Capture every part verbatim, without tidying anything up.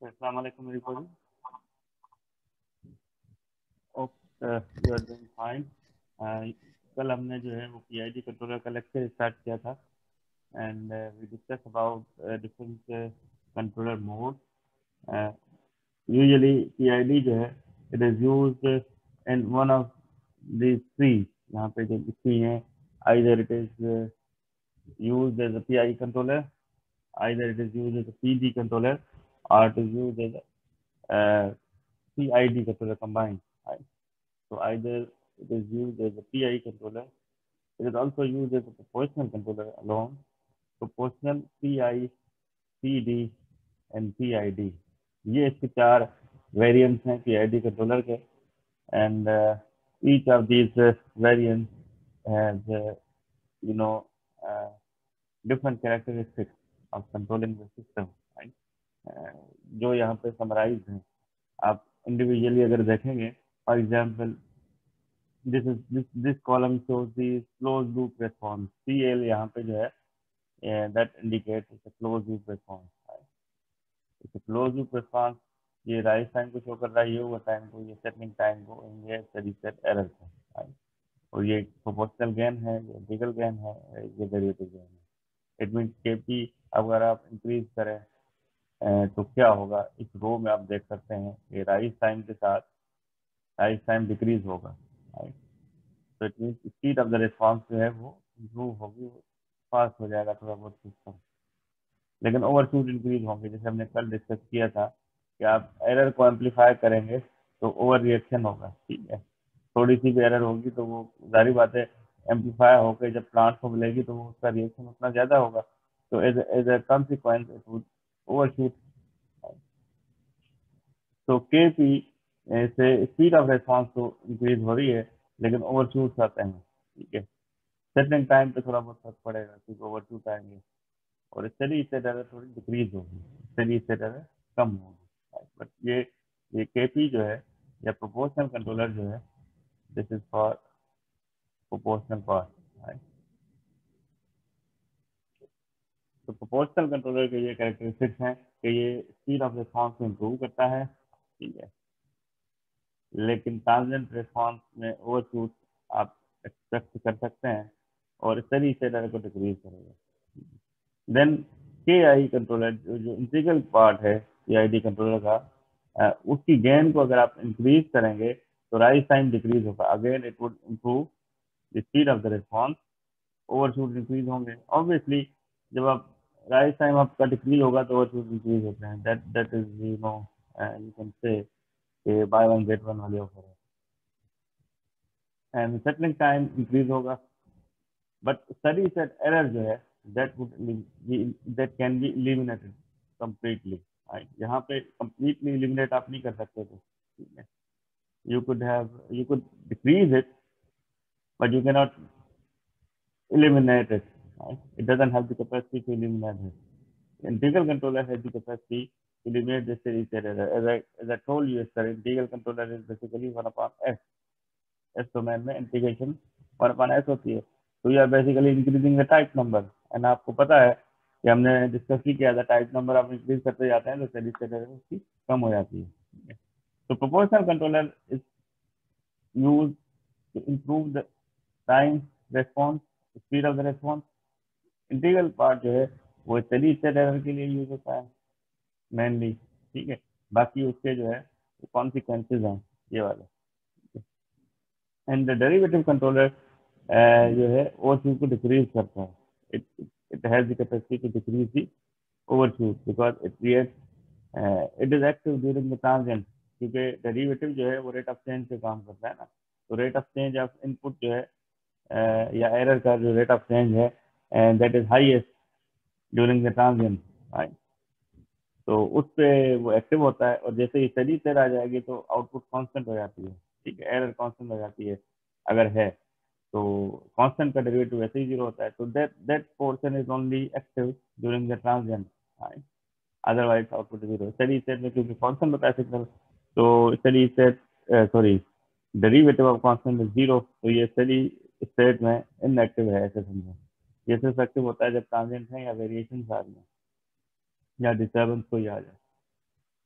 अस्सलाम वालेकुम everybody. Hope uh, you are doing fine. Uh, कल हमने जो है वो पीआईडी कंट्रोलर का लेक्चर स्टार्ट किया था and we discuss about different controller mode. Usually PID जो है it is used in one of these three. यहाँ पे जो लिखी हैं either it is uh, used as a P I controller, either it is used as a P D controller, or it is used as a uh, P I D controller combined. Right? So either it is used as a P I controller, it is also used as a proportional controller alone, proportional P I, P D and P I D. ये इसके चार variants हैं P I D controller के, and uh, each of these uh, variants has uh, you know uh, different characteristics of controlling the system. Right? Uh, जो यहाँ पे summarise हैं, आप इंडिविजुअली अगर देखेंगे, for example this is this this column shows the closed loop response. C L यहाँ पे जो है uh, that indicates it's a closed loop response. Right? It's a closed loop response. ये राइज टाइम को show कर रहा है, ये ओवर टाइम को, ये सेटलिंग टाइम को, ये स्टेडी स्टेट एरर को. Right? और ये प्रोपोर्शनल गेन है, ये इंटीग्रल गेन है, ये डेरिवेटिव गेन है. इट मीन्स के पी अगर आप इंक्रीज करें uh, तो क्या होगा, इस रो में आप देख सकते हैं ये राइज टाइम के साथ राइज टाइम डिक्रीज होगा. Right? तो it means speed of the response जो है वो इम्प्रूव होगी, फास्ट हो जाएगा थोड़ा बहुत सिस्टम. लेकिन ओवरशूट इंक्रीज होंगे, जैसे हमने कल डिस्कस किया था कि आप एरर को एम्पलीफाई करेंगे तो ओवर रिएक्शन होगा. ठीक है, थोड़ी सी भी एरर होगी तो वो जारी बात है एम्पलीफाई होकर जब प्लांट को मिलेगी तो वो उसका रिएक्शन उतना ज़्यादा होगा. तो as as a consequence it would overshoot. तो के पी से स्पीड ऑफ रिस्पॉन्स तो इंक्रीज हो रही है लेकिन ओवरशूट्स आते हैं. ठीक है, सेटलिंग टाइम पे थोड़ा बहुत फर्क पड़ेगा क्योंकि ओवरशूट आएंगे और स्टडी से एरर थोड़ी डिक्रीज होगी, स्टडी से एरर कम होगी. बट ये ये केपी जो है या प्रोपोर्शनल कंट्रोलर जो है, this is for proportional part. तो प्रोपोर्शनल कंट्रोलर के ये कैरेक्टरिस्टिक्स हैं कि ये स्पीड ऑफ रिस्पॉन्स को इम्प्रूव करता है. ठीक है, लेकिन ट्रांजिएंट रिस्पॉन्स में ओवरशूट आप एक्सपेक्ट कर सकते हैं और स्टडी से एरर को डिक्रीज करेगा. देन के आई कंट्रोलर जो जो इंटीग्रल पार्ट है के आई डी कंट्रोलर का, आ, उसकी गेन को अगर आप इंक्रीज करेंगे तो राइज टाइम डिक्रीज होगा. Again it would improve the speed of the response, overshoot increase होंगे. ऑब्वियसली जब आप राइज टाइम आपका डिक्रीज होगा तो ओवरशूट इंक्रीज होते हैं. That that is you know you can say buy one get one वाले ऑफर है. एंड सेटलिंग टाइम इंक्रीज होगा. बट स्टडी सेट एरर जो है that would be that can be eliminated completely. Right? यहाँ पे completely eliminate आप नहीं कर सकते थे. You could have you could decrease it, but you cannot eliminate it. Right? It doesn't have the capacity to eliminate it. Integral controller has the capacity to eliminate the steady state error. As I as I told you yesterday, integral controller is basically one upon s. S domain में integration one upon s होती है. तो you are basically increasing the type number. And आपको पता है कि हमने discuss ही किया था, टाइप नंबर आप इंक्रीज करते जाते हैं तो स्टेडी स्टेट एरर उसकी कम हो जाती है. तो proportional controller is use to improve the time response, speed of the response. Integral part जो है वो स्टेडी स्टेट एरर के लिए यूज होता है मेनली. ठीक है, बाकी उसके जो है कॉन्सिक्वेंसेज हैं ये वाले. एंड द डेरिवेटिव कंट्रोलर जो है वो चीज को डिक्रीज करता है. It, it has the capacity to decrease the overshoot because it creates uh, it is active during the transient. क्योंकि डेरिवेटिव जो है वो रेट ऑफ चेंज से काम करता है ना. तो rate of change of input जो है uh, या एरर का जो रेट ऑफ चेंज है and that is highest during the transient. Right, तो उस पे वो एक्टिव होता है और जैसे ही स्टडी स्टेट आ जाएगी तो आउटपुट कांस्टेंट हो जाती है. ठीक है, एरर कांस्टेंट हो जाती है अगर है तो कांस्टेंट का डेरिवेटिव वैसे ही जीरो होता है. तो that that portion is only active during the transient. Otherwise output zero. Steady state में क्योंकि कांस्टेंट होता है सिग्नल, तो steady state sorry derivative of constant is zero. तो ये स्टेडी स्टेट में इनएक्टिव है ऐसे समझो. ये सिर्फ एक्टिव होता है जब ट्रांजिएंट है या वेरिएशन आ रही है या डिस्टर्बेंस कोई आ जाए.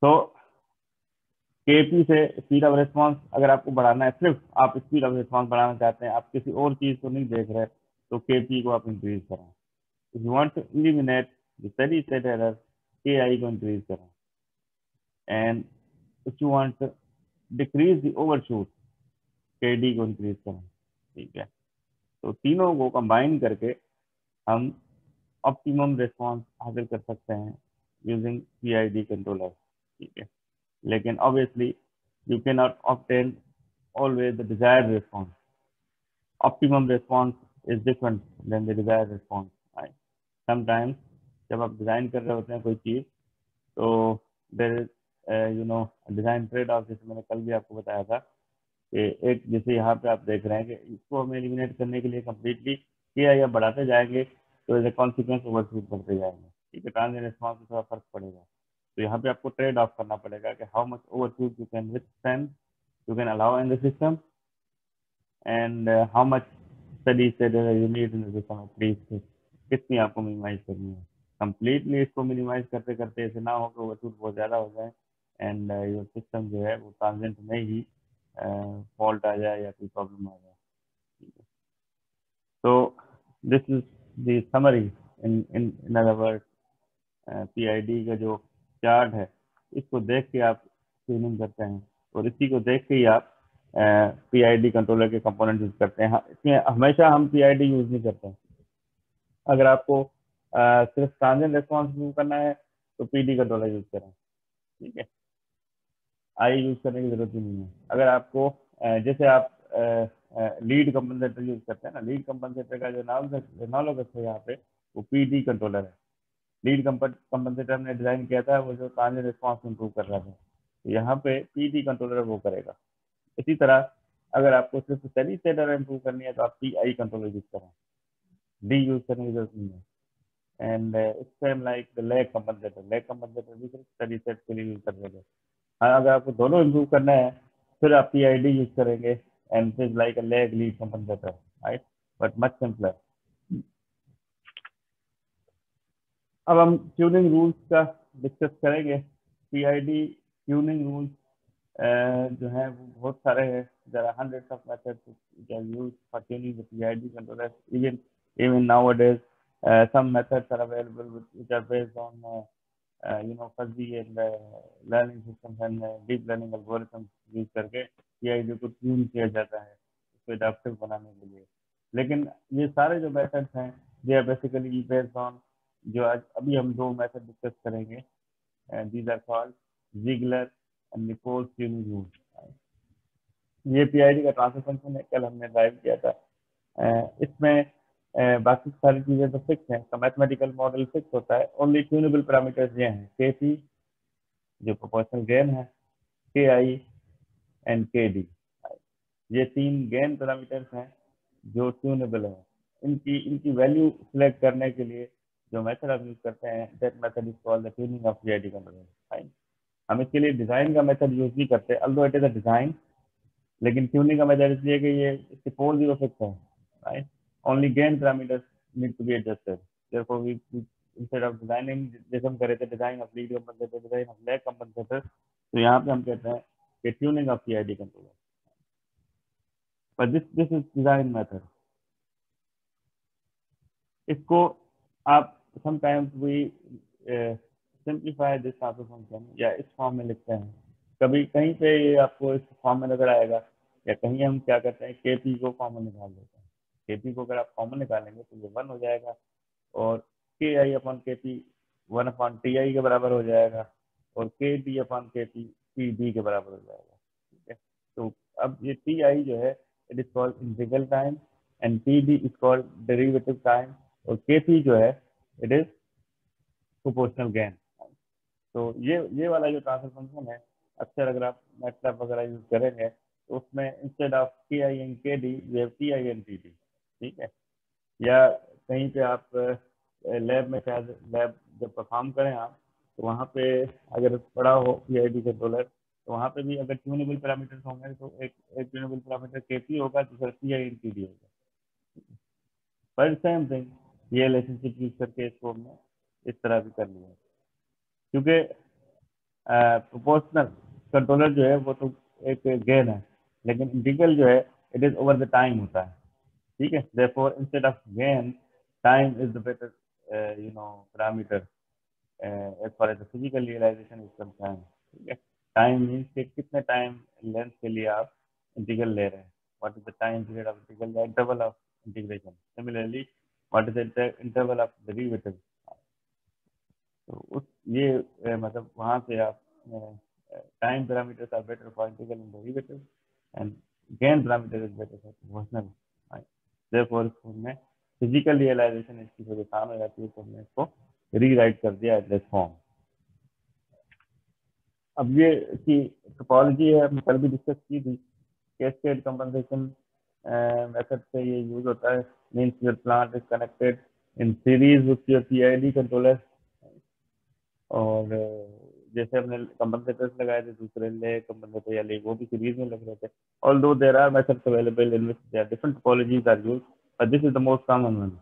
तो केपी से स्पीड ऑफ रिस्पांस अगर आपको बढ़ाना है, सिर्फ आप स्पीड ऑफ रिस्पांस बढ़ाना चाहते हैं, आप किसी और चीज को नहीं देख रहे, तो केपी को आप इंक्रीज करें। If you want to eliminate the steady state error, K I को इंक्रीज करें। And if you want to decrease the overshoot, K D को इंक्रीज करें। ठीक है, तो तीनों को कंबाइन करके हम ऑप्टिमम रिस्पांस हासिल कर सकते हैं using P I D controller. ठीक है, लेकिन obviously you can not obtain always the desired response. Optimum response is different than the desired response. Right? Sometimes जब आप डिजाइन कर रहे होते हैं कोई चीज, तो there is you know design trade off, जैसे मैंने कल भी आपको बताया था कि एक, जैसे यहाँ पे आप देख रहे हैं कि इसको हमें एलिमिनेट करने के लिए कम्प्लीटली किया या बढ़ाते जाएंगे तो एज ए कॉन्सिक्वेंस ओवरशूट करते जाएंगे। ठीक है, ट्रांजिएंट रिस्पॉन्स में थोड़ा फर्क पड़ेगा, तो यहाँ पे आपको ट्रेड ऑफ करना पड़ेगा कि how much overshoot you can withstand, you can allow in the system, and uh, how much steady state error you need in the system at least, कितनी आपको मिनिमाइज करनी है। कंप्लीटली इसको मिनिमाइज करते करते ऐसे ना हो कि ओवरशूट बहुत ज़्यादा हो जाए एंड योर सिस्टम जो है वो ट्रांजेंट में ही फॉल्ट आ जाए या कोई प्रॉब्लम आ जाए। तो this is the summary in in in other word, PID का जो चार्ट है, इसको देख के आप ट्यूनिंग करते हैं और इसी को देख के ही आप पीआईडी कंट्रोलर के कंपोनेंट यूज करते हैं। इसमें हमेशा हम पीआईडी यूज नहीं करते हैं। अगर आपको uh, सिर्फ ट्रांजिएंट रिस्पॉन्स इंप्रूव करना है तो पीडी कंट्रोलर यूज करें। ठीक है, आई यूज करने की जरूरत ही नहीं है। अगर आपको uh, जैसे आप लीड कंपनसेटर यूज करते हैं ना, लीड कंपनसेटर का जो नाम एनालॉगस है यहाँ पे वो पीडी कंट्रोलर है। लीड कंपनसेटर हमने डिजाइन किया था वो जो ट्रांजिएंट रिस्पॉन्स इंप्रूव कर रहा था, तो यहाँ पे पीडी कंट्रोलर वो करेगा। इसी तरह अगर आपको सिर्फ स्टेडी स्टेट एरर इंप्रूव करनी है तो आप पी आई कंट्रोलर यूज करें, डी यूज करने की जरूरत नहीं है। And it's same like the lag compensator, lag compensator भी सिर्फ स्टेडी स्टेट के लिए यूज कर रहे हैं। हाँ, अगर आपको दोनों इंप्रूव करना है फिर आप पी आई डी यूज करेंगे and it is like a lag lead compensator, right, but much simpler. अब हम ट्यूनिंग रूल्स का डिस्कस करेंगे। पीआईडी ट्यूनिंग रूल्स जो है वो बहुत सारे हैं। There are hundreds of methods which are used for tuning the P I D controller. Even even nowadays, uh, some methods are available which, which are based on uh, uh, you know fuzzy and uh, learning systems and uh, deep learning algorithms use करके P I D को tune किया जाता है उसको adaptive बनाने के लिए। लेकिन ये सारे जो मेथड्स हैं they are basically based on, जो आज अभी हम दो मेथड डिस्कस करेंगे, these are called Ziegler and Nichols tuning rules. ये पीआईडी का ट्रांसफर फंक्शन है, कल हमने ड्राइव किया था। इसमें बाकी सारी चीजें तो फिक्स हैं, तो मैथमेटिकल मॉडल फिक्स होता है। ओनली ट्यूनेबल पैरामीटर्स ये हैं, के पी जो प्रोपोर्शनल गेन है, के आई एंड के डी। ये तीन गेन पैरामीटर्स हैं जो ट्यूनेबल है। इनकी इनकी वैल्यू सिलेक्ट करने के लिए जो मेथड आप यूज करते हैं, that method is called the tuning of PID controller. हम इसके लिए डिजाइन का मेथड यूज नहीं करते, although it is a design, लेकिन ट्यूनिंग का मेथड इसलिए कि ये इसके पोल जीरो फिक्स है, राइट। Only gain parameters need to be adjusted, therefore we instead of designing, जैसे हम करे थे design of lead compensator, design of lag compensator, तो यहाँ पे हम कहते हैं कि tuning of PID controller, but this this is design method. इसको आप sometimes we simplify this transfer function या इस फॉर्म में लिखते हैं, कभी कहीं पे ये आपको इस फॉर्म में नजर आएगा, या कहीं हम क्या करते हैं के पी को कॉमन निकाल देते हैं। के पी को अगर आप कॉमन निकालेंगे तो ये वन हो जाएगा और K I upon K P one upon T I के बराबर हो जाएगा और K D upon K P P D के बराबर हो जाएगा। ठीक है, तो अब ये टी आई जो है it is called integral time and P D is called derivative time और के पी जो है इट इज प्रोपोर्शनल गेन। तो ये ये वाला जो ट्रांसफर फंक्शन है, अक्सर अगर आप मैटलैब वगैरह यूज करेंगे तो उसमें instead of K I and K D we have T I and T D. ठीक है, या कहीं पे आप लैब में शायद लैब जब परफॉर्म करें आप, तो वहाँ पे अगर पड़ा हो पी आई डी कंट्रोलर, तो वहाँ पे भी अगर ट्यूनेबल पैरामीटर्स होंगे तो एक एक ट्यूनेबल पैरामीटर के पी होगा, दूसरा T I and T D होगा। पर सेम थिंग, ये रिलेशनशिप यूज करके इसको हमने इस तरह भी कर लिया, क्योंकि प्रोपोर्शनल कंट्रोलर जो है वो तो एक गेन है, लेकिन इंटीग्रल जो है it is over the time होता है, ठीक है। therefore instead of gain, time is the better uh, you know parameter uh, as far as the physical realization is concerned, ठीक है। टाइम मीन्स कि कितने टाइम लेंथ के लिए आप इंटीग्रल ले रहे हैं, what is the time period of integral, the interval of integration. Similarly what is the interval of derivative. तो उस ये uh, मतलब वहाँ से आप time parameters are better for integral and derivative and gain parameter is better for proportional. therefore इसमें physical realization इसकी थोड़ी आसान हो जाती है, तो हमने इसको रीराइट कर दिया एट दिस फॉर्म। अब ये की टोपोलॉजी है, हमने कल भी डिस्कस की थी। कैस्केड कंपनसेशन मेथड से ये यूज होता है, means your plant is connected in series with your PID controller, और जैसे हमने कंपनसेटर्स लगाए थे दूसरे ले कंपनसेटर या ले वो भी सीरीज में लग रहे थे। Although there are methods available in which there different topologies are used, but this is the most common one.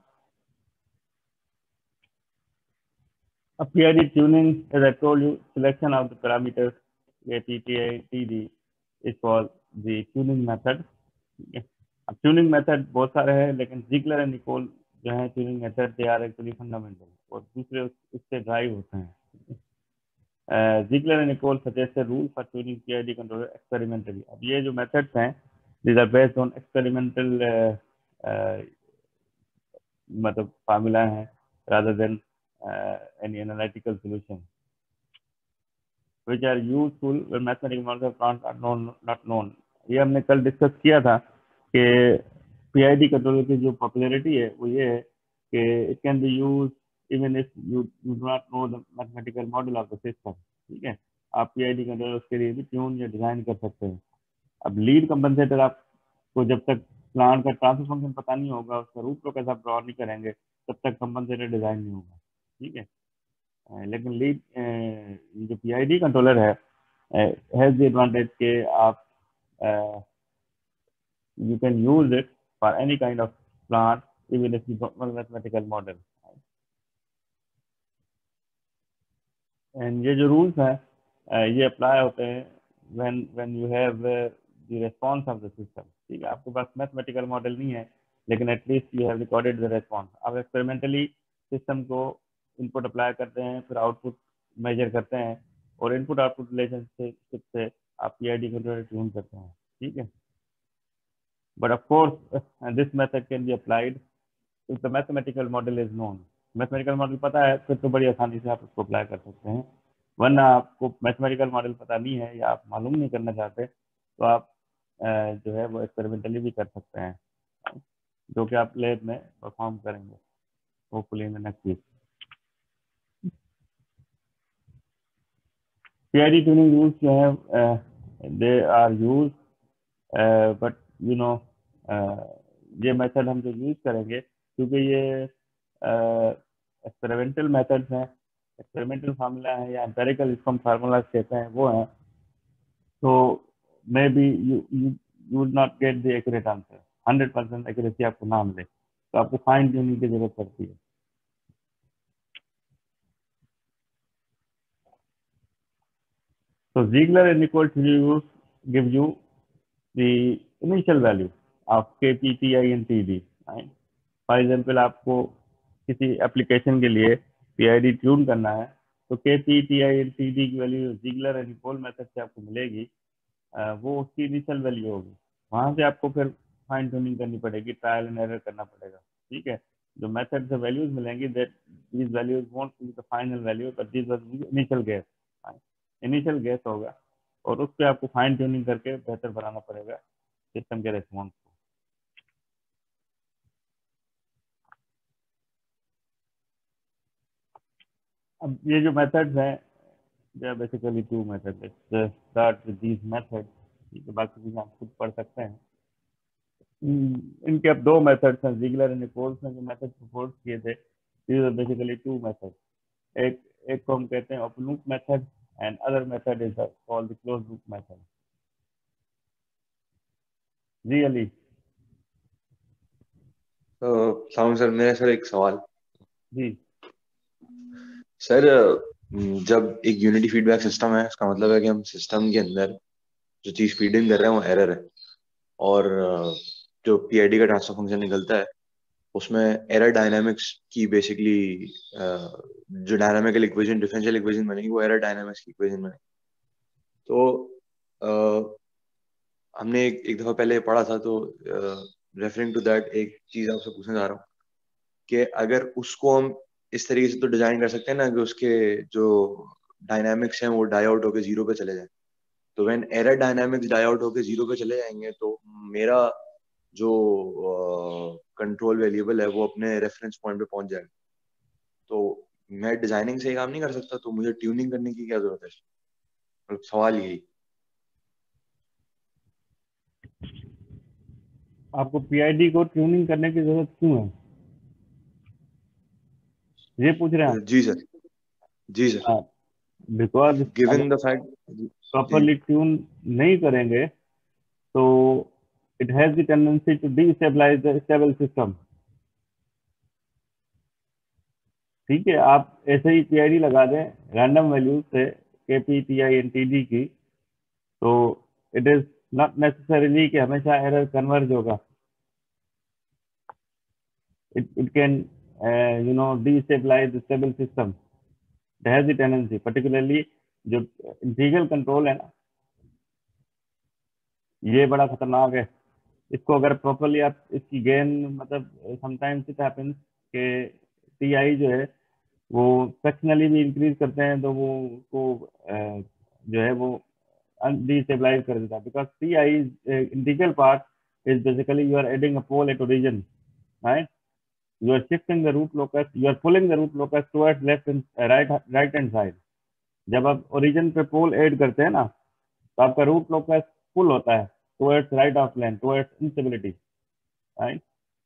A P I D tuning, as I told you, selection of the parameters, A T T A T D is called the tuning method. अब tuning method बहुत सारे हैं, लेकिन Ziegler and Nicol जो है tuning method they are actually fundamental, और दूसरे इससे ड्राइव होते हैं। Ziegler and Nichol suggest rule for tuning PID controller experimentally. अब ये जो मेथड्स हैं these are based on experimental मतलब फार्मूला है rather than uh, any analytical solution which are useful when mathematical models are known not known। ये हमने कल discuss किया था कि पीआईडी कंट्रोलर की जो पॉपुलैरिटी है वो ये है कि it can be use even if you you do not know the mathematical model of the system, ठीक है। आप पीआईडी कंट्रोलर के लिए भी ट्यून या डिजाइन कर सकते हैं। अब लीड कंपनसेटर आपको जब तक प्लांट का ट्रांसफर फंक्शन पता नहीं होगा, उसका रूट को कैसा ड्रॉ नहीं करेंगे, तब तक कंपनसेटर डिजाइन नहीं होगा, ठीक है। लेकिन लीड जो पीआईडी कंट्रोलर है हैज द एडवांटेज के आप you can use it for any kind of plant even if you don't know mathematical model. And ये जो रूल्स हैं ये अप्लाई होते हैं when when you have the response of the system, ठीक है। आपके पास मैथमेटिकल मॉडल नहीं है, लेकिन at least you have recorded the response. आप एक्सपेरिमेंटली सिस्टम को इनपुट अप्लाई करते हैं, फिर आउटपुट मेजर करते हैं, और इनपुट आउटपुट रिलेशनशिप से आप पीआईडी कंट्रोलर ट्यून करते हैं, ठीक है। But of course this method can be applied if the mathematical model is known. Mathematical model पता है फिर तो बड़ी आसानी से आप उसको अप्लाई कर सकते हैं, वरना आपको मैथमेटिकल मॉडल पता नहीं है या आप मालूम नहीं करना चाहते, तो आप जो है वो एक्सपेरिमेंटली भी कर सकते हैं, जो कि आप लैब में परफॉर्म करेंगे hopefully in the next week. PID tuning rules जो है they are use, but you know ये मेथड हम जो यूज करेंगे क्योंकि ये एक्सपेरिमेंटल मेथड्स हैं, एक्सपेरिमेंटल फार्मूला है या एम्पेरिकल इसको हम फार्मूला कहते हैं वो हैं, तो maybe you you you would not get the accurate answer, hundred percent accuracy आपको ना मिले, तो आपको फाइन ट्यूनिंग की जरूरत पड़ती है। So Ziegler and Nichols rules give you the initial value of K P, T I and T D. Right? For example, आपको किसी एप्लीकेशन के लिए P I D ट्यून करना है, तो K P, T I and T D की value Ziegler and Nichol method से आपको मिलेगी, वो उसकी इनिशियल वैल्यू होगी। वहां से आपको फिर फाइन ट्यूनिंग करनी पड़ेगी, ट्रायल एंड एरर करना पड़ेगा, ठीक है। जो मेथड से वैल्यूज मिलेंगी that these values won't be the final value, but this was initial guess, initial guess होगा, और उस पर आपको फाइन ट्यूनिंग करके बेहतर बनाना पड़ेगा सिस्टम के रेस्पॉन्स को। अब ये जो मेथड्स हैं they are basically two methods, let's start with these methods, ठीक है। बाकी चीजें आप खुद पढ़ सकते हैं। इनके अब दो मेथड्स हैं, जिगलर एंड निकोल्स ने जो मेथड प्रपोज किए थे, these are basically two methods. एक एक को हम कहते हैं open loop method and other method is called the close loop method. जी अली। तो सर मेरा सर एक सवाल जी सर, जब एक यूनिटी फीडबैक सिस्टम है, इसका मतलब है कि हम सिस्टम के अंदर जो चीज फीड इन कर रहे हैं वो एरर है, और अ, जो पीआईडी का ट्रांसफर फंक्शन निकलता है उसमें एरर डायनामिक्स की बेसिकली जो डायनामिकल इक्वेशन, डिफरेंशियल इक्वेशन बनेगी वो एरर डायनामिक्स की इक्वेशन बनेगी। तो अ, हमने एक, एक दफा पहले पढ़ा था, तो रेफरिंग टू दैट एक चीज आपसे पूछना चाह रहा हूँ कि अगर उसको हम इस तरीके से तो डिजाइन कर सकते हैं ना कि उसके जो डायनामिक्स हैं वो डाई आउट होकर जीरो पे चले जाए। तो when error dynamics die out होकर जीरो पे चले जाएंगे तो मेरा जो कंट्रोल वेरिएबल है वो अपने रेफरेंस पॉइंट पे पहुंच जाएगा। तो मैं डिजाइनिंग से ये काम नहीं कर सकता, तो मुझे ट्यूनिंग करने की क्या जरूरत है? मतलब सवाल यही। आपको पीआईडी को ट्यूनिंग करने की जरूरत क्यों है, ये पूछ रहे हैं जी सर। जी सर। आप? बिकॉज अगर गिवन द फैक्ट। जी। प्रॉपरली ट्यून नहीं करेंगे तो it has the tendency to destabilize the stable system. ठीक है, आप ऐसे ही पीआईडी लगा दें रैंडम वैल्यूज से K P T I and T D की, तो इट इज नॉट नेसेसरीली कि हमेशा एरर कन्वर्ज होगा। it, it can uh, you know destabilize the stable system. It has the tendency, particularly जो integral control है ना, ये बड़ा खतरनाक है। इसको अगर प्रॉपरली आप इसकी गेन, मतलब समटाइम्स इट हैपेंस कि टीआई जो है वो सेक्शनली भी इंक्रीज करते हैं तो वो उसको अ, जो है वो डिस्टेबलाइज कर देता है, because TI integral part is basically you are adding a pole at origin, right? You are shifting the root locus, you are pulling the root locus towards left and uh, right right hand side. जब आप origin पे पोल add करते हैं ना, तो आपका root locus pull होता है towards right of plane, towards instability, right?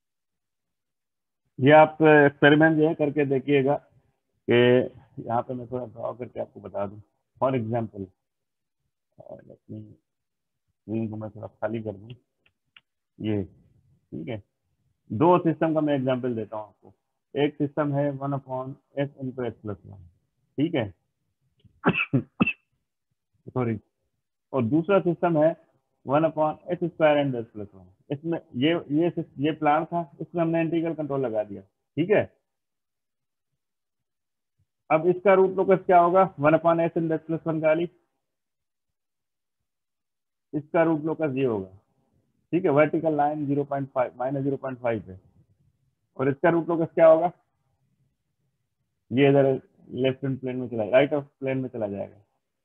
ये आप एक्सपेरिमेंट जो है करके देखिएगा कि यहाँ पे मैं थोड़ा ड्रॉ करके आपको बता दूँ। फॉर एग्जाम्पल स्क्रीन को मैं थोड़ा खाली कर दूँ, ये ठीक है। दो सिस्टम का मैं एग्जाम्पल देता हूँ आपको। एक सिस्टम है one upon S into S plus one, ठीक है, सॉरी, और दूसरा सिस्टम है one upon H square and S plus one. इसमें ये ये ये प्लान था, इसमें हमने इंटीग्रल कंट्रोल लगा दिया, ठीक है। अब इसका रूट लोकस क्या होगा, one upon S and S plus one का वाली, इसका रूट लोकस ये होगा, ठीक है, vertical line zero point five minus zero point five पे। और इसका रूट लोकस क्या होगा, ये इधर लेफ्ट हैंड प्लेन में चला, राइट ऑफ प्लेन में चला जाएगा।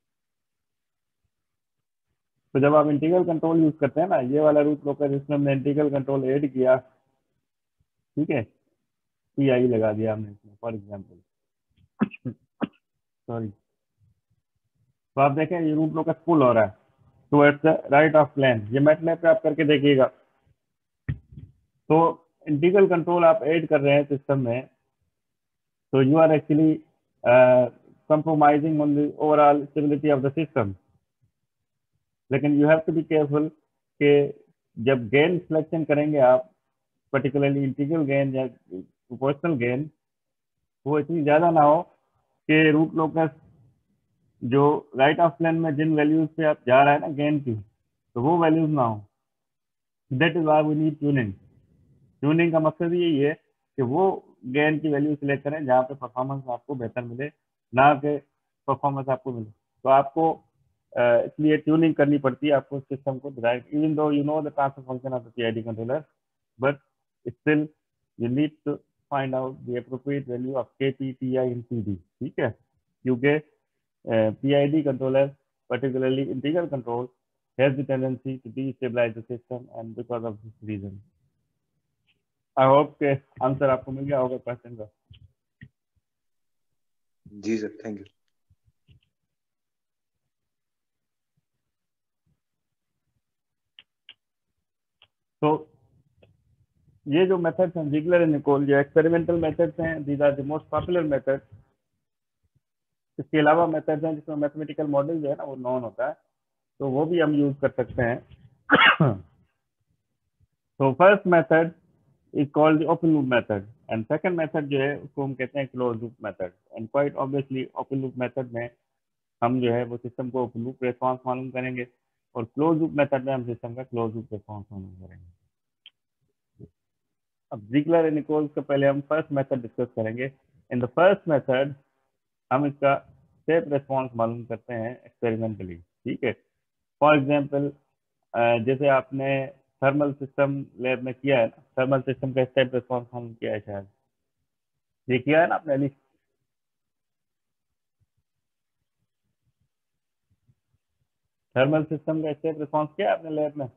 तो जब आप इंटीग्रल कंट्रोल यूज करते हैं ना, ये वाला रूट लोकस जिसमें हमने इंटीग्रल कंट्रोल ऐड किया, ठीक है, पी आई लगा दिया हमने इसमें फॉर एग्जाम्पल, सॉरी, तो आप देखें ये रूट लोकस पुल हो रहा है towards the right of plane. ये मैटलैब पे आप करके देखिएगा। तो इंटीग्रल कंट्रोल आप ऐड कर रहे हैं सिस्टम में, तो you are actually compromising on the overall stability of the system. लेकिन you have to be careful कि जब गेन सिलेक्शन करेंगे आप, पर्टिकुलरली इंटीग्रल गेन या प्रोपोर्शनल गेन, वो इतनी ज़्यादा ना हो कि रूट लोकस जो राइट ऑफ प्लेन में जिन वैल्यूज पे आप जा रहा है ना गेन की, तो वो वैल्यूज ना हो। That is why we need tuning. Tuning का मकसद यही है कि वो गेन की वैल्यू सिलेक्ट करें जहाँ पे परफॉर्मेंस आपको बेहतर मिले, ना कि परफॉर्मेंस आपको मिले। तो आपको अ, इसलिए ट्यूनिंग करनी पड़ती है आपको सिस्टम को derive, even though you know the transfer function of the PID controller, but still you need to find out the appropriate value of K P T I in T D, ठीक है, क्योंकि P I D controller, particularly integral control, has the tendency to destabilize the system, and because of this reason. I hope के answer आपको मिल गया होगा question का। जी सर, थैंक यू। तो ये जो मेथड्स हैं जिगलर एंड निकोल, जो एक्सपेरिमेंटल मेथड्स हैं, these are the most popular methods. इसके अलावा मेथड्स हैं जिसमें मैथमेटिकल मॉडल जो है ना वो नॉन होता है, तो वो भी हम यूज कर सकते हैं। तो first method is called the open loop method, and second method जो है उसको हम कहते हैं close loop method. And quite obviously open loop method में हम जो है वो सिस्टम को ओपन लूप रिस्पॉन्स मालूम करेंगे, और क्लोज लूप मेथड में हम सिस्टम का क्लोज लूप रिस्पॉन्स मालूम करेंगे। अब जिगलर एंड निकोल्स का पहले हम फर्स्ट मेथड डिस्कस करेंगे। इन द फर्स्ट मेथड हम इसका स्टेप रिस्पॉन्स मालूम करते हैं एक्सपेरिमेंटली, ठीक है। फॉर एग्जांपल जैसे आपने थर्मल सिस्टम लैब में किया है ना, थर्मल सिस्टम का स्टेप रिस्पॉन्स मालूम किया है शायद, ये किया है ना आपने अली? थर्मल सिस्टम का स्टेप रिस्पॉन्स किया है आपने लैब में?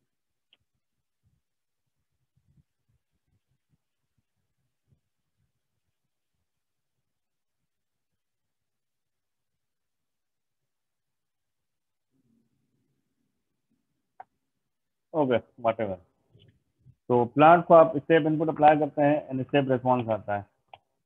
Okay, whatever. तो प्लांट को आप स्टेप इनपुट अप्लाई करते हैं एंड स्टेप रिस्पॉन्स आता है।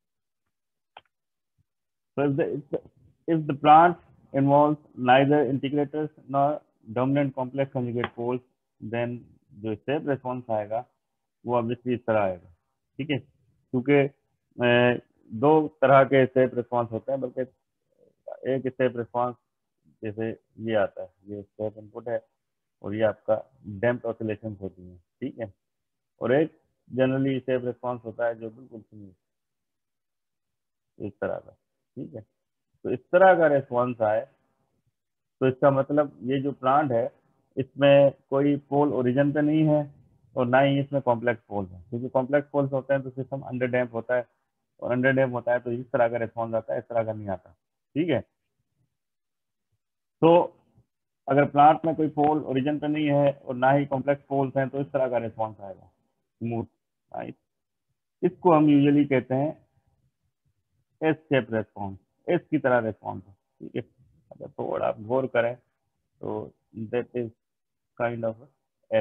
So if the, if the if the plant involves neither integrators nor dominant complex conjugate poles, then जो स्टेप रिस्पॉन्स आएगा वो ऑब्वियसली इस तरह आएगा, ठीक है। क्योंकि अ, दो तरह के स्टेप रिस्पॉन्स होते हैं, बल्कि एक स्टेप रिस्पॉन्स जैसे ये आता है, ये स्टेप इनपुट है और ये आपका डैम्प्ड ऑसिलेशन होती है, ठीक है। और एक जनरली स्टेप रिस्पॉन्स होता है जो बिल्कुल स्मूथ इस तरह का, ठीक है। तो इस तरह का रिस्पॉन्स आए तो इसका मतलब ये जो प्लांट है इसमें कोई पोल ओरिजिन पे नहीं है और ना ही इसमें कॉम्प्लेक्स पोल्स है, क्योंकि कॉम्प्लेक्स पोल्स होते हैं तो सिस्टम अंडर डैम्प होता है, और अंडर डैम्प होता है तो इस तरह का रिस्पॉन्स आता है, इस तरह का नहीं आता, ठीक है। तो अगर प्लांट में कोई पोल ओरिजिन पे नहीं है और ना ही कॉम्प्लेक्स पोल्स हैं तो इस तरह का रिस्पॉन्स आएगा, स्मूथ, राइट। इसको हम यूजुअली कहते हैं एस शेप रिस्पॉन्स, एस की तरह रिस्पॉन्स, ठीक है। अगर थोड़ा आप गौर करें तो that is kind of S,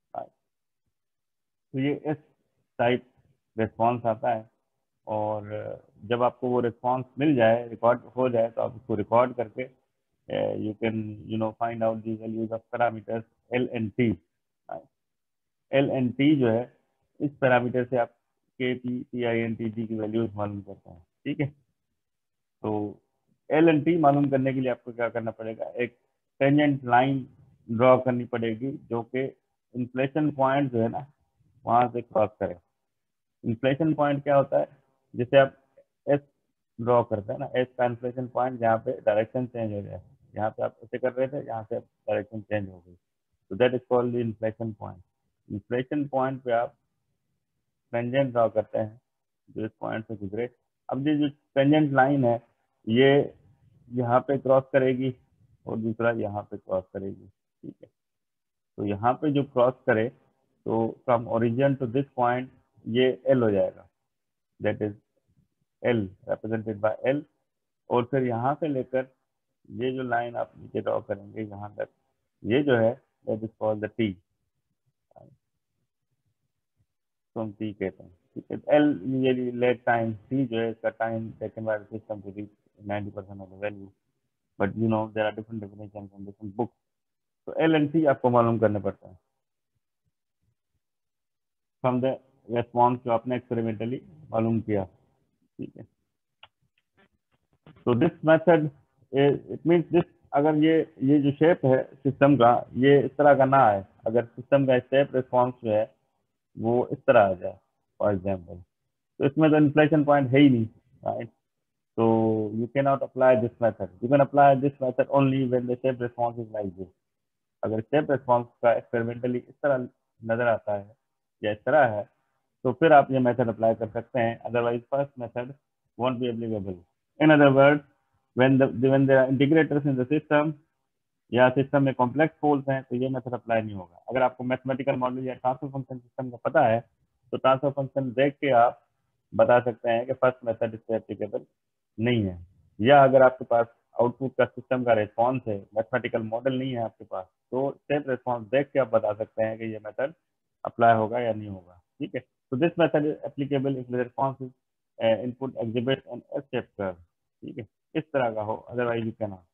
तो ये एस टाइप रिस्पॉन्स आता है। और जब आपको वो रिस्पॉन्स मिल जाए, रिकॉर्ड हो जाए, तो आप उसको रिकॉर्ड करके you can you know find out the values of parameters L and T. L and T जो है, इस पैरामीटर से आप K P T I and T G की वैल्यूज मालूम करते हैं, ठीक है। तो एल एंड टी मालूम करने के लिए आपको क्या करना पड़ेगा, एक टेंजेंट लाइन ड्रॉ करनी पड़ेगी जो कि इन्फ्लेशन पॉइंट जो है ना वहां से क्रॉस करे। इन्फ्लेशन पॉइंट क्या होता है, जैसे आप एस ड्रॉ करते हैं ना, एस का इन्फ्लेशन पॉइंट जहाँ पे डायरेक्शन चेंज हो जाए, यहाँ पे आप ऐसे कर रहे थे, यहाँ से डायरेक्शन चेंज हो गई, तो that is called the inflection point. Inflection point पे आप टेंजेंट ड्रॉ करते हैं जो इस पॉइंट से गुजरे। अब ये जो टेंजेंट लाइन है ये यहाँ पे क्रॉस करेगी और दूसरा यहाँ पे क्रॉस करेगी, ठीक है। तो यहाँ पे जो क्रॉस करे तो from origin to this point ये एल हो जाएगा, that is L represented by L. और फिर यहाँ से लेकर ये जो लाइन आप नीचे ड्रॉ करेंगे यहाँ तक, ये जो है that is called the T, तो हम टी कहते हैं, ठीक है। एल ये लेट टाइम, टी जो है इसका time taken by the system to reach ninety percent of the value, but you know there are different definition from different books. तो एल एंड टी आपको मालूम करने पड़ता है फ्रॉम द रेस्पॉन्स जो आपने एक्सपेरिमेंटली मालूम किया, ठीक है। तो this method it means this, अगर ये ये जो शेप है सिस्टम का ये इस तरह का ना है, अगर सिस्टम का स्टेप रिस्पॉन्स जो है वो इस तरह आ जाए फॉर एग्जाम्पल, तो इसमें तो इन्फ्लेशन पॉइंट है ही नहीं, right. So you cannot apply this method. You can apply this method only when the step response is like this. अगर step response का experimentally इस तरह नजर आता है या इस तरह है तो फिर आप ये मेथड अप्लाई कर सकते हैं, otherwise first method won't be applicable. In other words, when the when there are integrators in the system या सिस्टम में कॉम्प्लेक्स पोल्स हैं तो ये मेथड अप्लाई नहीं होगा। अगर आपको मैथमेटिकल मॉडल या ट्रांसफर फंक्शन सिस्टम का पता है तो ट्रांसफर फंक्शन देख के आप बता सकते हैं कि फर्स्ट मेथड इससे एप्लीकेबल नहीं है। या अगर आपके पास आउटपुट का सिस्टम का रिस्पॉन्स है, मैथमेटिकल मॉडल नहीं है आपके पास, तो स्टेप रिस्पॉन्स देख के आप बता सकते हैं कि ये मेथड अप्लाई होगा या नहीं होगा, ठीक है। तो this method is applicable if the response is input exhibit an S shape curve, ठीक है, इस तरह का हो, otherwise you can not.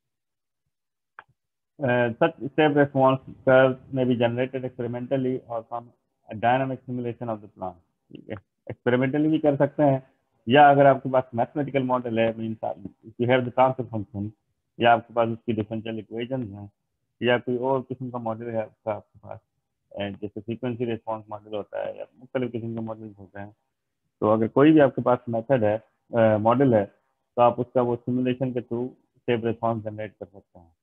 Such step response curves may be generated experimentally or from a dynamic simulation of the plant, ठीक है। Experimentally भी कर सकते हैं, या अगर आपके पास मैथमेटिकल मॉडल है, means you have the transfer function, या आपके पास उसकी डिफरेंशियल इक्वेशन है, या कोई और किस्म का मॉडल है आपका आपके पास, जैसे फ्रीक्वेंसी रिस्पॉन्स मॉडल होता है या मुख्तलिफ किस्म के मॉडल होते हैं। तो अगर कोई भी आपके पास मेथड है, मॉडल है, तो आप उसका वो सिमुलेशन के थ्रू स्टेप रिस्पॉन्स जनरेट कर सकते हैं।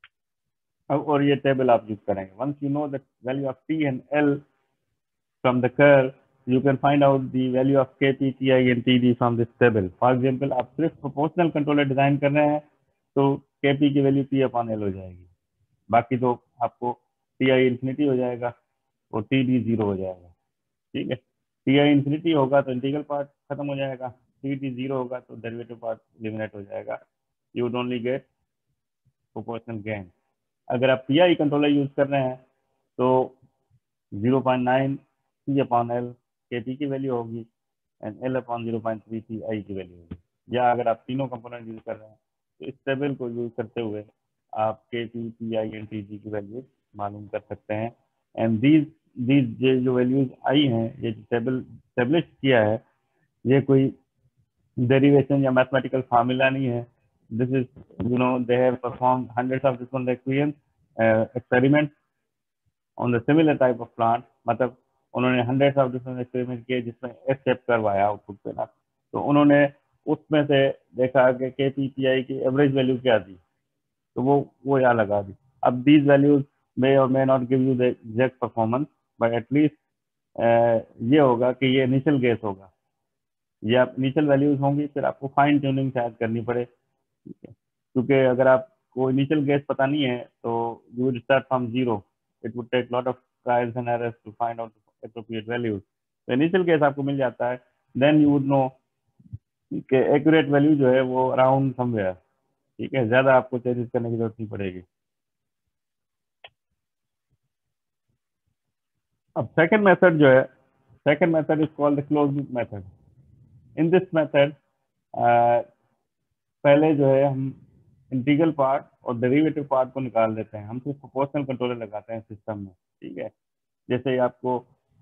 अब और ये टेबल आप यूज करेंगे, once you know the value of T and L from the curve, you can find out the value of K P, T I and T D from this table. For example, आप सिर्फ proportional controller design कर रहे हैं तो K P की value P upon L हो जाएगी, बाकी तो आपको T I इंफिनिटी हो जाएगा और T D जीरो हो जाएगा। ठीक है, T I इंफिनिटी होगा तो इंटीग्रल पार्ट खत्म हो जाएगा, T D जीरो होगा तो डेरिवेटिव पार्ट एलिमिनेट हो जाएगा, you would only get proportional gain. अगर आप P I कंट्रोलर यूज कर रहे हैं तो zero point nine P upon L K P की वैल्यू होगी and L upon zero point three T I की वैल्यू होगी। या अगर आप तीनों कंपोनेंट यूज कर रहे हैं तो इस टेबल को यूज करते हुए आप K P, T I and T D की वैल्यू मालूम कर सकते हैं। एंड दीज दीज ये जो वैल्यूज आई हैं, ये टेबल स्टेब्लिश किया है, ये कोई डेरिवेशन या मैथमेटिकल फार्मूला नहीं है। This is you know they have performed hundreds of different experience experiment on the similar type of plant, मतलब उन्होंने हंड्रेड्स ऑफ डिफरेंट एक्सपेरिमेंट किए जिसमें एस स्टेप करवाया आउटपुट पे ना, तो उन्होंने उसमें से देखा कि के पी पी आई की एवरेज वैल्यू क्या थी, तो वो वो यहाँ लगा दी। अब दीज वैल्यूज मे और may not give you the exact performance, but at least ये होगा कि ये इनिशियल गेस होगा, ये आप इनिशियल वैल्यूज होंगी, फिर आपको फाइन ट्यूनिंग शायद करनी पड़े, ठीक है, क्योंकि अगर आपको इनिशियल गेस पता नहीं है तो you would start from zero, it would take lot of trials and errors to find out appropriate values. तो इनिशियल गेस आपको मिल जाता है, देन यू वुड नो कि एक्यूरेट वैल्यू जो है वो अराउंड समवेयर, ठीक है, ज्यादा आपको चेंजेस करने की जरूरत नहीं पड़ेगी। अब सेकंड मेथड जो है, second method is called the close loop method. In this method पहले जो है हम इंटीग्रल पार्ट और डेरिवेटिव पार्ट को निकाल देते हैं, हम सिर्फ प्रोपोर्शनल कंट्रोलर लगाते हैं सिस्टम में, ठीक है। जैसे आपको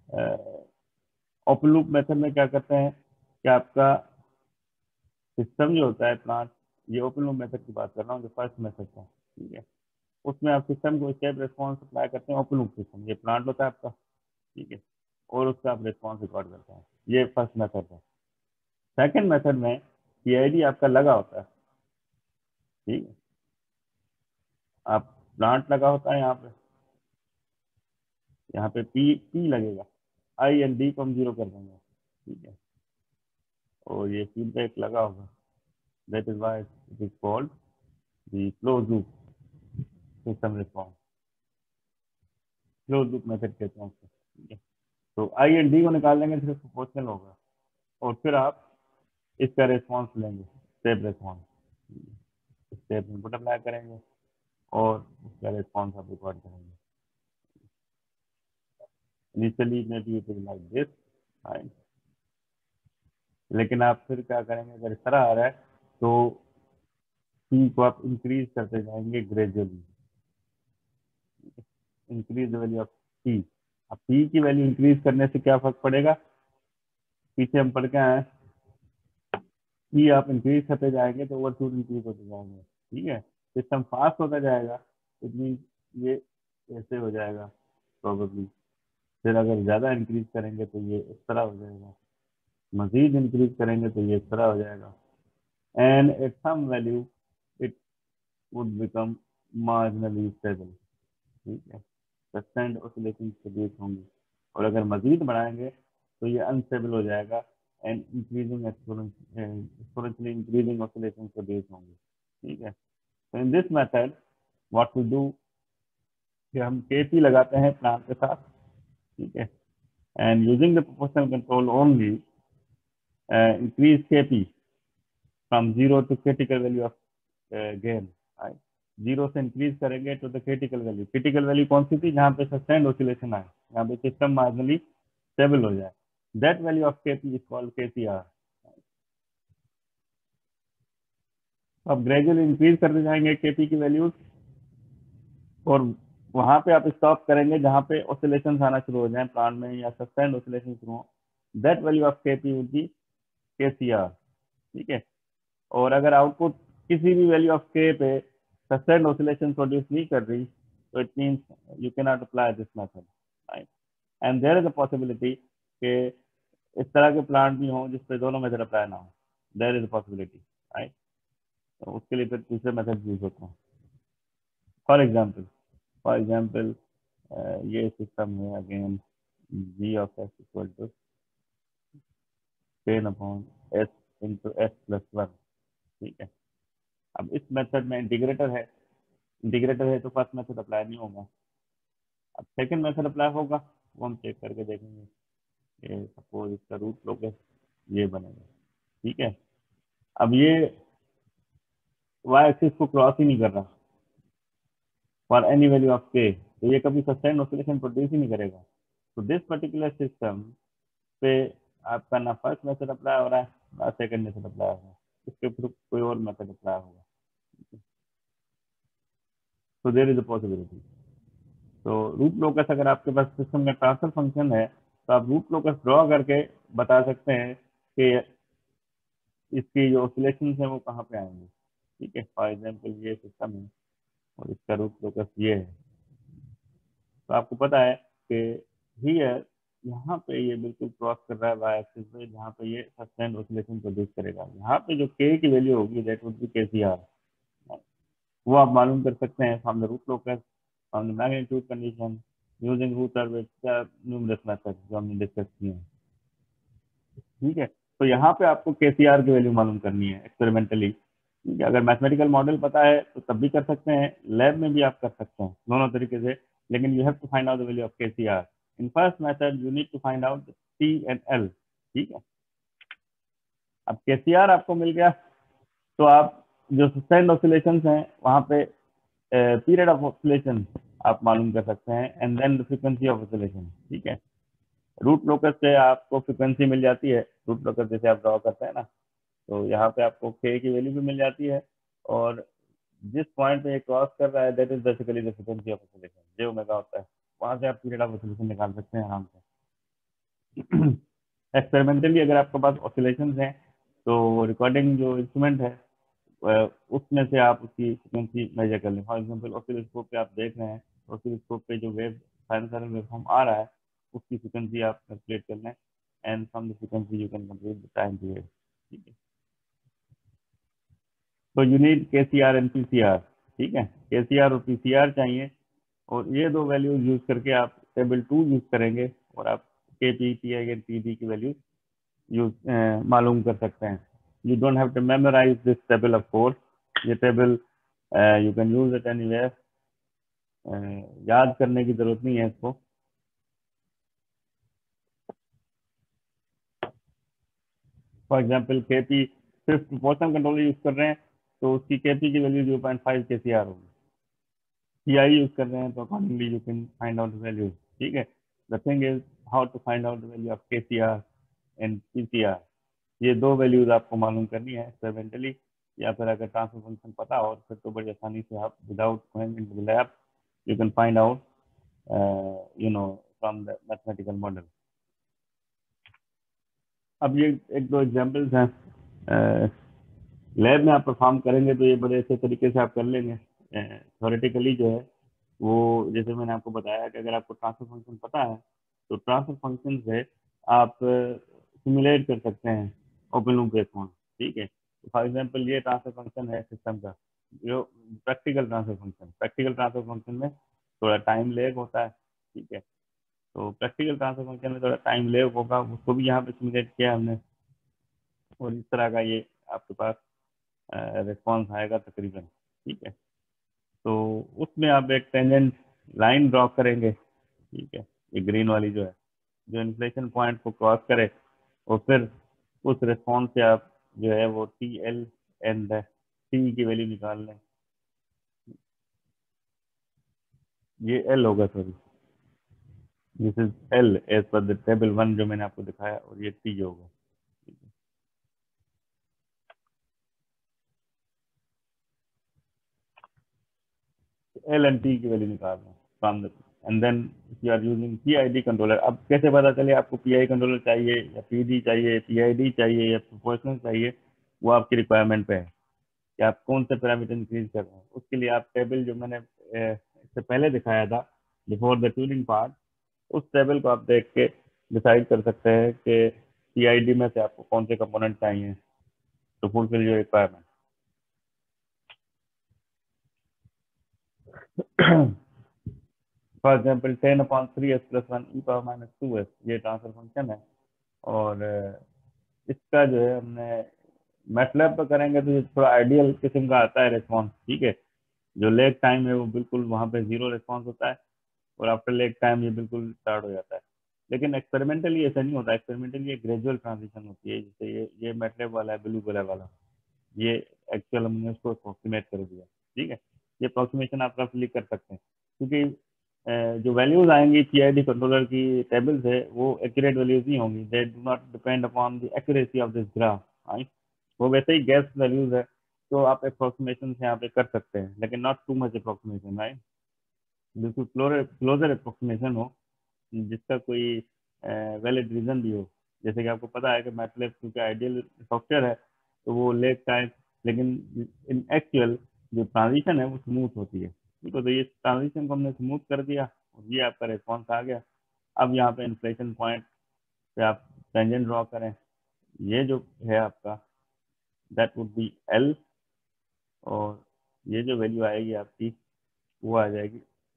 ओपन लूप मेथड में क्या करते हैं कि आपका सिस्टम जो होता है प्लांट, ये ओपन लूप मेथड की बात कर रहा हूँ जो फर्स्ट मेथड था, ठीक है, उसमें आप सिस्टम को स्टेप रिस्पॉन्स अप्लाई करते हैं। ओपन लूप सिस्टम, ये प्लांट होता है आपका, ठीक है, और उसका आप रिस्पॉन्स रिकॉर्ड करते हैं, ये फर्स्ट मेथड है। सेकेंड मेथड में पी आई डी आपका लगा होता है, ठीक है, आप प्लांट लगा होता है यहाँ पे, यहाँ पे पी पी लगेगा, आई एंड डी को हम जीरो कर देंगे, ठीक है, और ये फीडबैक लगा होगा, that is why it is called the close loop system response, close loop method कहते हैं उसको, ठीक है। तो आई एंड डी को निकाल लेंगे, सिर्फ प्रोपोर्शनल होगा, और फिर आप इसका रिस्पॉन्स लेंगे, step response, step input apply करेंगे और उसका रिस्पॉन्स आप रिकॉर्ड करेंगे। Initially maybe it is like this, right? लेकिन आप फिर क्या करेंगे, अगर इस तरह आ रहा है तो पी को आप इंक्रीज करते जाएंगे gradually, increase the value of P. अब पी की वैल्यू इंक्रीज करने से क्या फर्क पड़ेगा, पीछे हम पढ़ के आए, पी आप इंक्रीज करते जाएंगे तो ओवरशूट इंक्रीज होते जाएंगे, ठीक है, सिस्टम फास्ट होता जाएगा, इट मीन ये ऐसे हो जाएगा प्रोबेबली, फिर अगर ज़्यादा इंक्रीज करेंगे तो ये इस तरह हो जाएगा, मजीद इंक्रीज करेंगे तो ये इस तरह हो जाएगा, and at some value it would become marginally stable, ठीक है, सस्टेन्ड ऑसिलेशन प्रोड्यूस होंगी, और अगर मजीद बढ़ाएंगे तो ये अनस्टेबल हो जाएगा and increasing exponentially increasing oscillation produce होंगी, ठीक है। तो in this method what we do कि हम के पी लगाते हैं प्लांट के साथ, ठीक है, and using the proportional control only uh, increase K P from zero to critical value of uh, gain, right? Zero से इंक्रीज करेंगे तो the critical value, critical value कौन सी थी, जहाँ पे सस्टेन्ड ऑसिलेशन आए, यहाँ पे सिस्टम मार्जिनली स्टेबल हो जाए, that value of K P is called K C R. अब ग्रेजुअली इंक्रीज करते जाएंगे के पी की वैल्यूज, और वहां पे आप स्टॉप करेंगे जहाँ पे ऑसिलेशन आना शुरू हो जाए प्लांट में, या सस्टेन्ड ऑसिलेशन शुरू हो, that value of K P would be K C R, ठीक है। और अगर आउटपुट किसी भी वैल्यू ऑफ के पे सस्टेन्ड ऑसिलेशन प्रोड्यूस नहीं कर रही, तो it means you can not apply this method, right. And there is a possibility कि इस तरह के प्लांट भी हों जिसपे दोनों मेथड अप्लाई ना हो, there is a possibility, right. तो उसके लिए फिर दूसरे मेथड यूज होते हैं। फॉर एग्जाम्पल फॉर एग्जाम्पल ये सिस्टम है, again G of S equal to ten upon S into S plus one, ठीक है। अब इस मेथड में इंटीग्रेटर है, इंटीग्रेटर है तो फर्स्ट मेथड अप्लाई नहीं होगा। अब सेकंड मेथड अप्लाई होगा, वो हम चेक करके देखेंगे कि सपोज इसका रूट लोकस ये बनेगा, ठीक है। अब ये वाई एक्सिस को क्रॉस ही नहीं कर रहा फॉर एनी वैल्यू ऑफ के, तो ये कभी सस्टेन ऑसिलेशन प्रोड्यूस ही नहीं करेगा। तो दिस पर्टिकुलर सिस्टम पे आपका ना फर्स्ट मेथड अप्लाई हो रहा है ना सेकंड मेथड अप्लाई हो रहा है, इसके थ्रू कोई और मेथड अप्लाई होगा। तो देयर इज अ पॉसिबिलिटी। तो रूट लोकस अगर आपके पास सिस्टम में ट्रांसफर फंक्शन है तो आप रूट लोकस ड्रॉ करके बता सकते हैं कि इसकी जो ऑसिलेशन है वो कहाँ पे आएंगे, ठीक है। फॉर एग्जाम्पल ये सिस्टम है और इसका रूट लोकस ये है, तो आपको पता है कि हियर यहाँ पे ये बिल्कुल क्रॉस कर रहा है वाई एक्सिस पे, जहाँ पे ये सस्टेन्ड ऑसिलेशन प्रोड्यूस करेगा। यहाँ पे जो के की वैल्यू होगी that would be K C are, वो आप मालूम कर सकते हैं from the root locus, from the magnitude condition, using Routh with numerous method जो हमने डिस्कस किए हैं, ठीक है। तो यहाँ पे आपको के सी आर की वैल्यू मालूम करनी है एक्सपेरिमेंटली, ठीक है। अगर मैथमेटिकल मॉडल पता है तो तब भी कर सकते हैं, लैब में भी आप कर सकते हैं, दोनों तरीके से। लेकिन you have to find out the value of K C R. In first method you need to find out T and L, ठीक है। अब के सी आर आपको मिल गया तो आप जो सस्टेन्ड ऑसिलेशन हैं वहाँ पे पीरियड ऑफ ऑसिलेशन आप मालूम कर सकते हैं, and then the frequency of oscillation, ठीक है। रूट लोकस से आपको फ्रीक्वेंसी मिल जाती है, रूट लोकस जैसे आप ड्रॉ करते हैं ना, तो यहाँ पे आपको के की वैल्यू भी मिल जाती है, और जिस पॉइंट पे ये क्रॉस कर रहा है that is basically the frequency of oscillation, J omega होता है। वहां से आप पीरियड ऑफ ऑसिलेशन निकाल सकते हैं आराम से। एक्सपेरिमेंटली अगर आपके पास ऑसिलेशन हैं तो रिकॉर्डिंग जो इंस्ट्रूमेंट है अ, उसमें से आप उसकी फ्रिक्वेंसी मेजर कर लें। फॉर एग्जाम्पल ऑसिलोस्कोप पे आप देख रहे हैं, ऑसिलोस्कोप पे जो वेव साइनसॉइडल वेवफॉर्म आ रहा है उसकी फ्रिक्वेंसी आप कैलकुलेट कर लें, and from the frequency you can compute the time period, ठीक है। तो you need K C R and P C R, ठीक है। के सी आर और पी सी आर चाहिए, और ये दो वैल्यूज यूज करके आप टेबल टू यूज करेंगे और आप K P P I and P D की वैल्यू यूज मालूम कर सकते हैं। You don't have to memorize this table, of course ये table you can use it anywhere, याद करने की जरूरत नहीं है इसको। फॉर एग्जाम्पल के पी सिर्फ प्रोपोर्शनल कंट्रोल यूज कर रहे हैं तो उसकी के पी की value zero point five K C R होगी। पी आई यूज कर रहे हैं तो accordingly you can find out the value, ठीक है। The thing is how to find out the value of K C R and P C R. ये दो values आपको मालूम करनी है एक्सपेरिमेंटली, या फिर अगर ट्रांसफर फंक्शन पता हो फिर तो बड़ी आसानी से आप without going into the lab you can find out you know from the mathematical model. अब ये एक दो एग्जांपल्स हैं, लैब में आप परफॉर्म करेंगे तो ये बड़े अच्छे तरीके से आप कर लेंगे। थ्योरेटिकली जो है वो जैसे मैंने आपको बताया कि अगर आपको ट्रांसफर फंक्शन पता है तो ट्रांसफर फंक्शन से आप सिमुलेट कर सकते हैं ओपन लूप वेवफॉर्म, ठीक है। फॉर एग्जांपल ये ट्रांसफर फंक्शन है सिस्टम का, जो practical transfer function practical transfer function में थोड़ा टाइम लेग होता है, ठीक है। तो प्रैक्टिकल ट्रांसफर फंक्शन में थोड़ा टाइम लेग होगा, उसको भी यहाँ पे सिमुलेट किया हमने, और इस तरह का ये आपके पास रिस्पॉन्स आएगा तकरीबन, ठीक है। तो उसमें आप एक टेंजेंट लाइन ड्रॉ करेंगे, ठीक है, ये ग्रीन वाली जो है जो इन्फ्लेशन पॉइंट को क्रॉस करे, और फिर उस रिस्पॉन्स से आप जो है वो टी एल एंड टी की वैल्यू निकाल लें। ये एल होगा, sorry this is L as per the table one जो मैंने आपको दिखाया, और ये टी होगा, एल एंड टी की वैल्यू निकाल लें from the and then you are using PID controller. अब कैसे पता चले आपको पीआई कंट्रोलर चाहिए या पीडी चाहिए, पीआईडी चाहिए या प्रोपोर्शनल चाहिए, वो आपकी रिक्वायरमेंट पे है कि आप कौन से पैरामीटर इंक्रीज कर रहे हैं। उसके लिए आप टेबल जो मैंने इससे पहले दिखाया था बिफोर द ट्यूनिंग पार्ट, उस टेबल को आप देख के डिसाइड कर सकते हैं कि पीआईडी में से आपको कौन से कंपोनेंट चाहिए to fulfill your requirement. For example ten upon three s plus one e power minus two s, ये ट्रांसफर फंक्शन है। और इसका जो है हमने मैटलैब पर करेंगे तो ये थोड़ा आइडियल किस्म का आता है रिस्पॉन्स, ठीक है। जो लेग टाइम है वो बिल्कुल वहाँ पे जीरो रिस्पॉन्स होता है और आफ्टर लेग टाइम ये बिल्कुल स्टार्ट हो जाता है। लेकिन एक्सपेरिमेंटली ऐसा नहीं होता, एक्सपेरिमेंटली ये ग्रेजुअल ट्रांजिशन होती है। जैसे ये ये मैटलैब वाला है, ब्लू कलर वाला, ये एक्चुअल हमने उसको अप्रोक्सीमेट कर दिया, ठीक है। ये अप्रोक्सीमेशन आप रफली कर सकते हैं क्योंकि जो वैल्यूज आएंगी पीआईडी कंट्रोलर की टेबल से वो एक्यूरेट वैल्यूज नहीं होंगी। They do not depend upon the accuracy of this graph, right. वो वैसे ही गैस वैल्यूज है तो आप अप्रोक्सीमेशन से यहाँ पे कर सकते हैं, लेकिन not too much approximation, right. बिल्कुल क्लोजर अप्रोक्सीमेशन हो जिसका कोई वैलिड रीजन भी हो। जैसे कि आपको पता है कि मैटलैब क्योंकि आइडियल सॉफ्टवेयर है तो वो लेग टाइम, लेकिन इन एक्चुअल जो ट्रांजिशन है वो स्मूथ होती है, ठीक है। तो ये ट्रांजिशन को हमने स्मूथ कर दिया और ये आपका रिस्पॉन्स आ गया। अब यहाँ पे इन्फ्लेशन पॉइंट पे आप टेंजेंट ड्रॉ करें, ये जो है आपका दैट वुड बी एल, और ये जो वैल्यू आएगी आपकी वो आ जाएगी,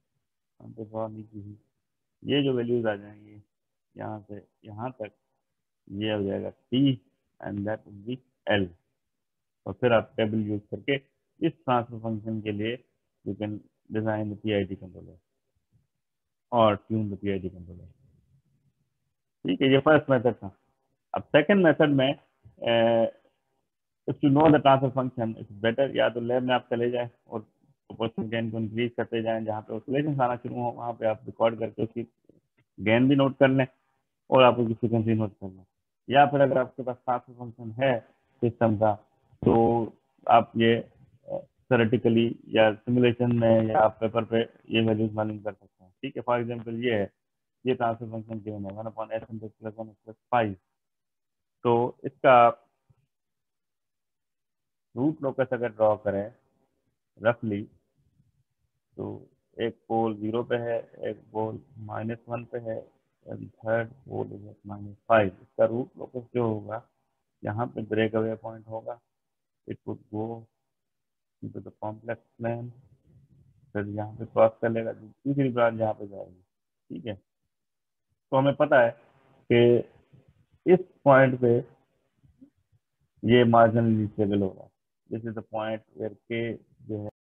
ये जो वैल्यूज आ जाएंगी यहाँ से यहाँ तक, ये हो जाएगा T and that would be L. और फिर आप टेबल यूज करके इस ट्रांसफर फंक्शन के लिए you can design the PID controller और ट्यून द पीआईडी कंट्रोलर, ठीक है। ये फर्स्ट मेथड था। अब सेकंड मेथड में if you know the transfer function it's better, या तो लैब में आप चले जाएं और प्रोपोर्शनल गेन को इंक्रीज करते जाएं, जहाँ पे ऑसिलेशन आना शुरू हो वहाँ पे आप रिकॉर्ड करके उसकी गेन भी नोट कर लें और आप उसकी फ्रीक्वेंसी नोट कर लें। या फिर अगर आपके पास ट्रांसफर फंक्शन है सिस्टम का तो आप ये थ्योरेटिकली या सिमुलेशन में या आप पेपर पे ये वैल्यूज मालूम कर सकते हैं, ठीक है। फॉर एग्जांपल ये है, ये ट्रांसफर फंक्शन गिवन है one upon S into plus one plus five. तो इसका रूट लोकस अगर ड्रॉ करें रफली तो एक पोल जीरो पे है, एक पोल माइनस वन पे है, and third pole is minus five. इसका रूट लोकस जो होगा यहाँ पे ब्रेक अवे पॉइंट होगा, it would go into the complex plane, फिर यहाँ पे क्रॉस कर लेगा, दूसरी ब्रांच यहाँ पे जाएगी, ठीक है। तो हमें पता है कि इस पॉइंट पे ये मार्जिनली स्टेबल होगा। This is the point where K जो है